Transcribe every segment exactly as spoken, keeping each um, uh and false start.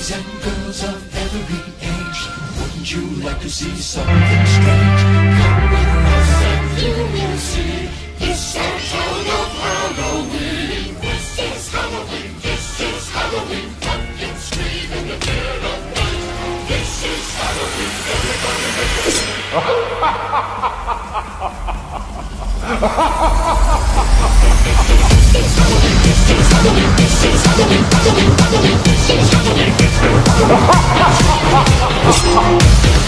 Boys and girls of every age, wouldn't you like to see something strange? Come with us and you will see. It's our town of Halloween. This is Halloween, this is Halloween. Pumpkin scream in the dead of night. This is Halloween, everybody make a scene. This is Halloween, this is Halloween, this is Halloween, Halloween, Halloween, this is Halloween, this is Halloween.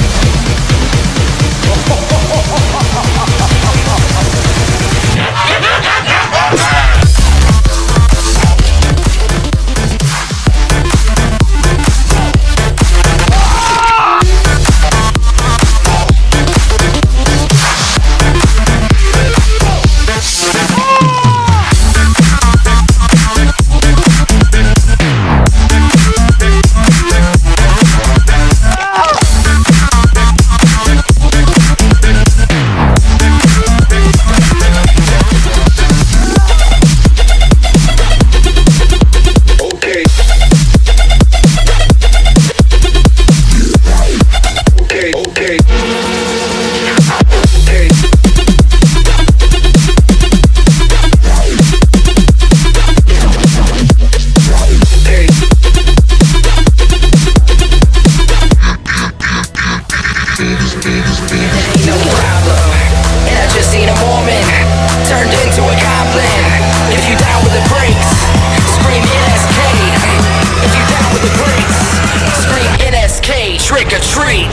Trick or treat.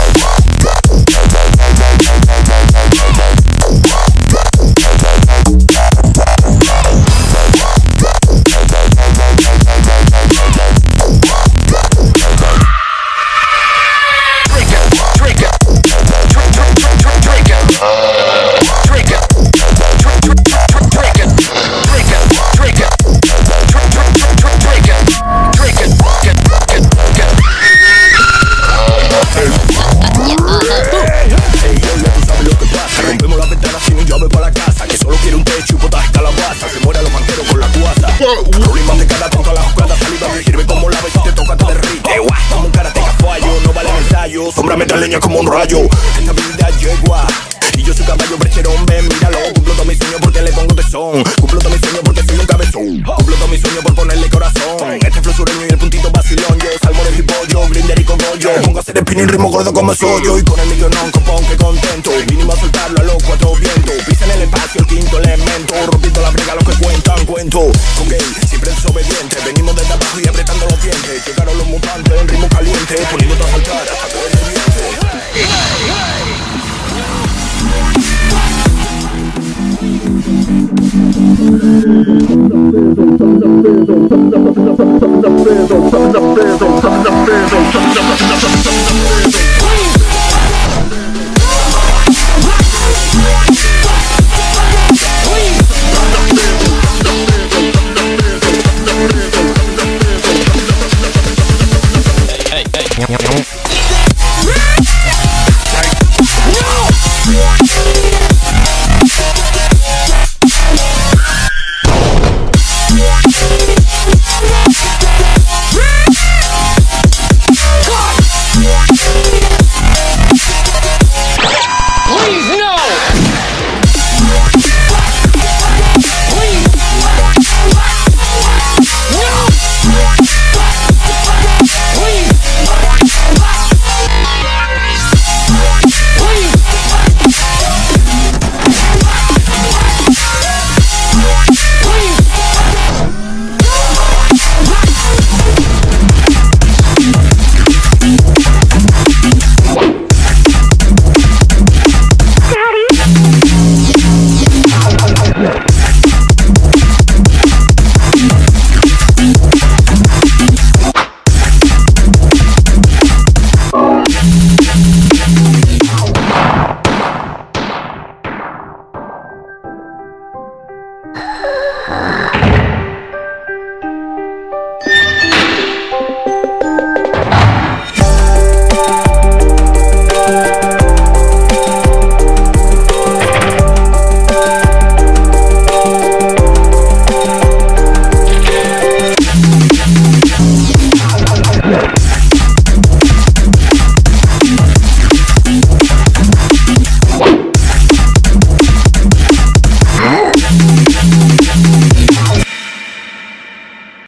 Rimas de cada tonto a la jugada, saliva me sirve como lava y si te toca te derrite. Como un karateka fallo, no vale ensayo. Sombra mete leña como un rayo. Esta vida yegua y yo soy caballo brecherón, ven, míralo. Cumplo todo mi sueño porque le pongo tesón. Cumplo todo mi sueño porque soy un cabezón. Cumplo todo mi sueño por ponerle corazón. Este flow sureño y el puntito vacilón. Yo salmo de hip pollo, grinder y cogollo. Pongo a hacer spinning ritmo gordo como soy yo. Y con el millonón copón que contento. Vinimos a soltarlo a los cuatro vientos. Pisa en el espacio el quinto elemento. Rompiendo la brega los que cuentan cuento. Ok, siempre desobediente. Venimos desde abajo y apretando los dientes. Llegaron los mutantes en ritmo caliente.